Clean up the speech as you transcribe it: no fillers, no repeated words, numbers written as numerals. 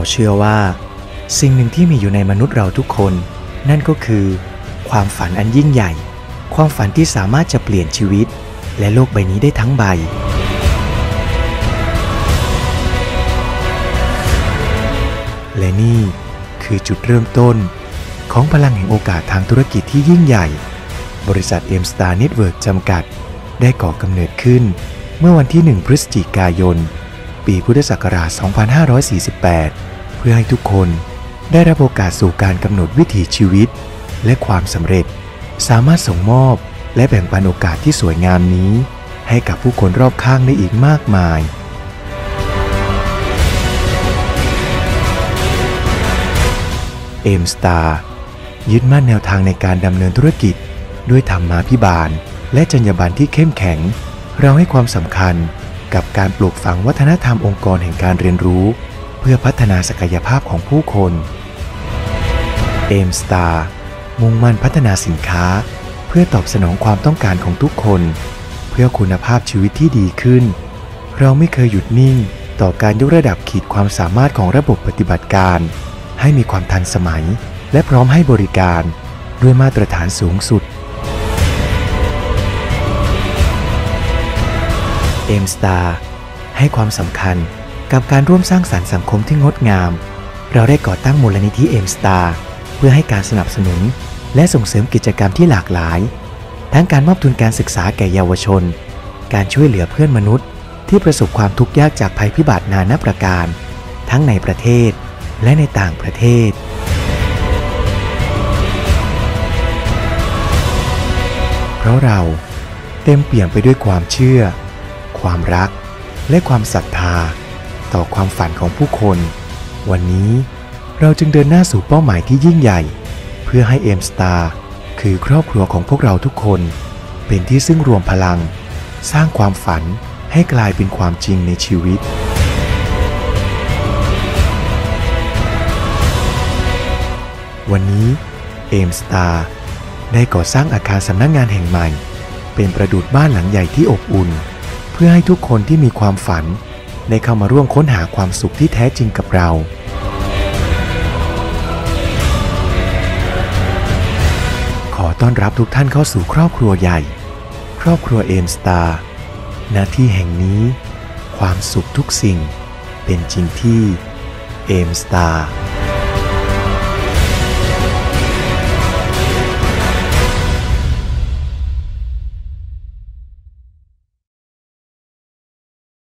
เชื่อว่าสิ่งหนึ่งที่มีอยู่ในมนุษย์เราทุกคนนั่นก็คือความฝันอันยิ่งใหญ่ความฝันที่สามารถจะเปลี่ยนชีวิตและโลกใบนี้ได้ทั้งใบและนี่คือจุดเริ่มต้นของพลังแห่งโอกาสทางธุรกิจที่ยิ่งใหญ่บริษัท M-Star Network จำกัดได้ก่อกำเนิดขึ้นเมื่อวันที่ 1 พฤศจิกายน ปีพุทธศักราช 2548 เพื่อให้ทุกคนได้รับโอกาสสู่การกำหนดวิถีชีวิตและความสำเร็จสามารถส่งมอบและแบ่งปันโอกาสที่สวยงามนี้ให้กับผู้คนรอบข้างได้อีกมากมายM-Star ยึดมั่นแนวทางในการดำเนินธุรกิจด้วยธรรมาภิบาลและจรรยาบรรณที่เข้มแข็งเราให้ความสำคัญกับการปลูกฝังวัฒนธรรมองค์กรแห่งการเรียนรู้เพื่อพัฒนาศักยภาพของผู้คน M-Star มุ่งมั่นพัฒนาสินค้าเพื่อตอบสนองความต้องการของทุกคนเพื่อคุณภาพชีวิตที่ดีขึ้นเราไม่เคยหยุดนิ่งต่อการยกระดับขีดความสามารถของระบบปฏิบัติการให้มีความทันสมัยและพร้อมให้บริการด้วยมาตรฐานสูงสุด M-Star ให้ความสำคัญกับการร่วมสร้างสรรค์สังคมที่งดงามเราได้ก่อตั้งมูลนิธิ M-Star เพื่อให้การสนับสนุนและส่งเสริมกิจกรรมที่หลากหลายทั้งการมอบทุนการศึกษาแก่เยาวชนการช่วยเหลือเพื่อนมนุษย์ที่ประสบความทุกข์ยากจากภัยพิบัตินานาประการทั้งในประเทศและในต่างประเทศเพราะเราเต็มเปี่ยมไปด้วยความเชื่อความรักและความศรัทธาต่อความฝันของผู้คนวันนี้เราจึงเดินหน้าสู่เป้าหมายที่ยิ่งใหญ่เพื่อให้ M-Star คือครอบครัวของพวกเราทุกคนเป็นที่ซึ่งรวมพลังสร้างความฝันให้กลายเป็นความจริงในชีวิตวันนี้ M-Star ได้ก่อสร้างอาคารสำนักงานแห่งใหม่เป็นประดุจบ้านหลังใหญ่ที่อบอุ่นเพื่อให้ทุกคนที่มีความฝันได้เข้ามาร่วมค้นหาความสุขที่แท้จริงกับเราขอต้อนรับทุกท่านเข้าสู่ครอบครัวใหญ่ครอบครัว M-Star ณ ที่แห่งนี้ความสุขทุกสิ่งเป็นจริงที่ M-Star